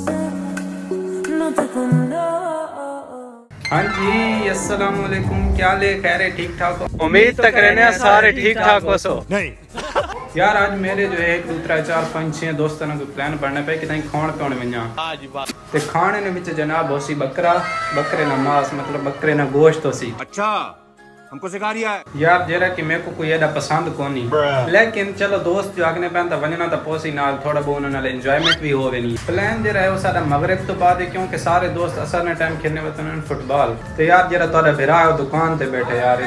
हाँ जी, अस्सलाम वालेकुम। क्या ले, खैर है, ठीक ठाक हो? उम्मीद तक रहने सारे ठीक ठाक हो। सो नहीं यार, आज मेरे जो है 1 2 3 4 5 6 दोस्तों ने कोई प्लान बनने पे कि खाण पीने वञा ते खाने ने विच जनाब होसी बकरे ना मांस, मतलब बकरे ना गोश्त होसी। अच्छा, हमको सिखा रिया है यार जरा कि मेरे को कोई एडा पसंद कोनी, लेकिन चलो दोस्त जो आगने पैन वजना तो पोसी नाल थोड़ा बहुत उन्होंने एंजॉयमेंट भी होवे नहीं। प्लान जो है वो सारा मगरिब तो बाद है, क्योंकि सारे दोस्त असर ने टाइम खेलने वतन फुटबॉल। तो यार जरा तोरा भिरा दुकान ते बैठे यार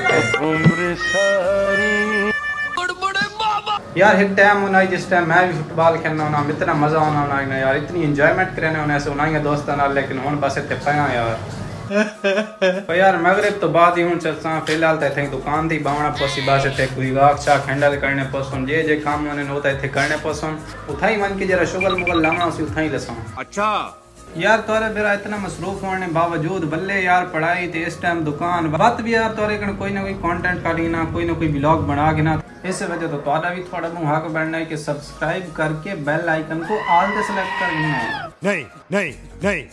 यार एक टाइम होना जिस टाइम मैं भी फुटबॉल खेलना होना, इतना मजा आना होना यार, इतनी एंजॉयमेंट करने होने ऐसे होना दोस्तों नाल। लेकिन हुन बस इतने पाया यार तो यार मगरिब तो बाद ही हूँ चलसा। फिलहाल तो इतने दुकान थी बावना पोसी बस इतने कोई गाक शाक हैंडल करने पोसन जे काम होने होता इतने करने पोसन उठा ही मन की जरा शुगल मुगल लाना उसी उठा ही लसा। अच्छा यार तोरे मेरा इतना मसरूफ होने बावजूद बल्ले यार पढ़ाई थे इस टाइम दुकान बात भी यार तोरे कोई ना कोई कंटेंट काटी ना, कोई ना कोई ब्लॉग बना के ना। इस वजह तो तोरा भी थोड़ा मुँह हक बढ़ना है कि सब्सक्राइब करके बेल आइकन को ऑल पे सेलेक्ट कर लेना है। नहीं नहीं नहीं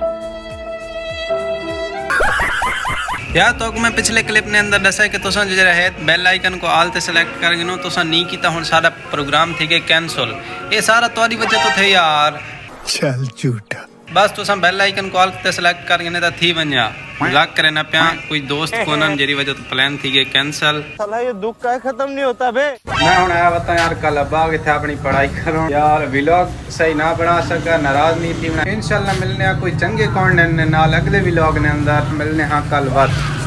यार तो मैं पिछले क्लिप ने अंदर दसा कि तुसा जो है बेल आइकन को ऑल ते सेलेक्ट कर गिनो तुसा नहीं कीता, हुन सारा प्रोग्राम थी के कैंसिल। ये सारा तोरी वजह तो थे यार। चल झूठा बस तुसा बेल आइकन को ऑल ते सेलेक्ट कर गिने ता थी वन्या ब्लॉक करे ना पिया कोई दोस्त कोनन जेरी वजह तो प्लान थी के कैंसिल। साला ये दुख का खत्म नहीं होता बे। मैं हुन आया बता यार कल बाग थे अपनी पढ़ाई करो यार, व्लॉग सही ना बना सका, नाराज नहीं थी। इंशाल्लाह मिलने कोई चंगे कंटेंट नाल अगले व्लॉग ने अंदर मिलने। हाँ कल बात।